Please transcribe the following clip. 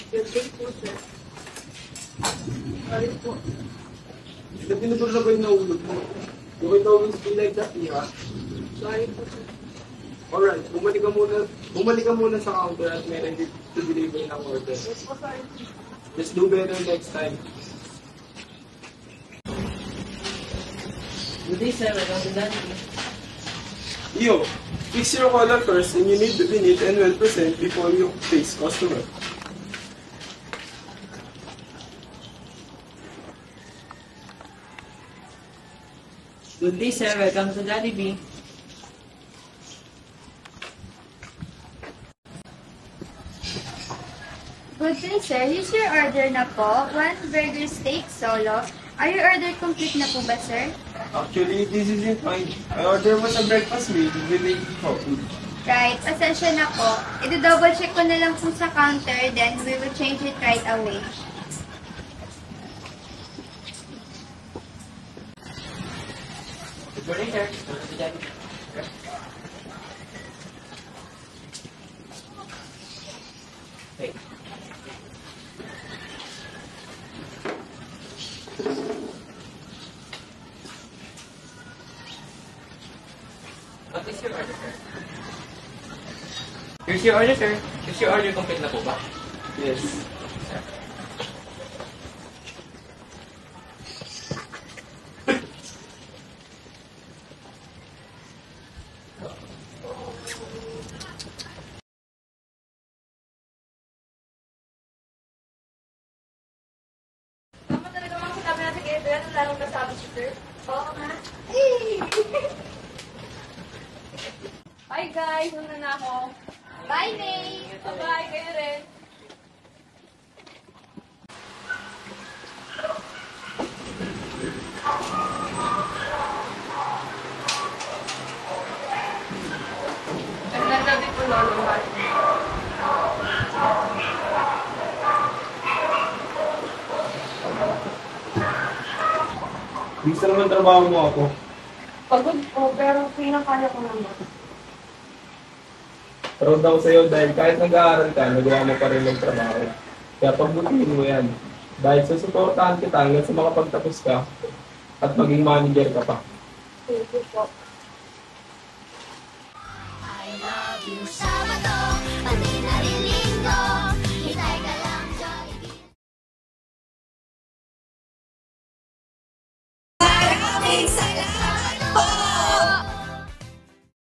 Good day po, sir. Sorry po. Hindi pinutol na ba yung nahulog mo? You will always be like that, ha? Sorry po, sir. Alright, bumalik ka muna sa counter at may ready to deliver ng order. Yes po, sorry. Just do better next time. Good day, sir. Welcome to Jollibee. Yo, fix your color first and you need to be neat and well present before you face customer. Good day, sir. Welcome to Jollibee. Good day, sir. Here's your order na po. One burger steak solo. Are your order complete na po ba, sir? Actually, this isn't fine. My order was a breakfast meal with a coffee. Right. Pasensya na po. I-double check ko na lang po sa counter, then we will change it right away. Good morning, sir. Welcome to Jollibee. Hey. What is your order, sir? Here's your order, sir. Is your order complete na po ba? Yes. Tama talaga mga sinabi natin kayo, pero anong lalong nasabi si sir? Oo nga. Bye guys, una na ako. Bye, May! Bye-bye, kayo rin. Naglabi po lolo. Gusto naman trabaho mo ako. Pagod po, pero pinakaya ko naman. Proud ako sa'yo dahil kahit nag-aaral ka, nagawa mo pa rin ng trabaho. Kaya pagbutihin mo yan. Dahil susuportahan kita hanggang sa makapagtapos ka at maging manager ka pa. Thank you po. I love you, Sabado.